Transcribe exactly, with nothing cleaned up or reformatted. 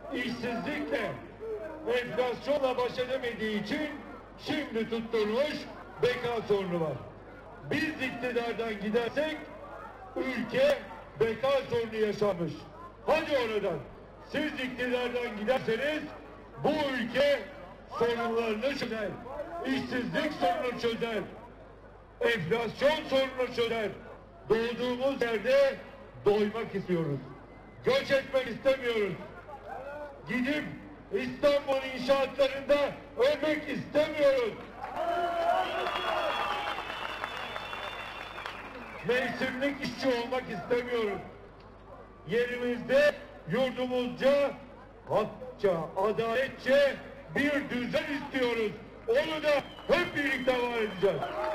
işsizlikle, enflasyonla baş edemediği için şimdi tutturmuş beka sorunu var. Biz iktidardan gidersek ülke beka sorunu yaşamış. Hadi oradan. Siz iktidardan giderseniz bu ülke sorunlarını çözer. İşsizlik sorununu çözer. Enflasyon sorununu çözer. Doğduğumuz yerde doymak istiyoruz. Göç etmek istemiyoruz. Gidip İstanbul inşaatlarında ölmek istemiyoruz. Mevsimlik işçi olmak istemiyoruz. Yerimizde yurdumuzca, hakça, adaletçe bir düzen istiyoruz. Onu da hep birlikte var edeceğiz.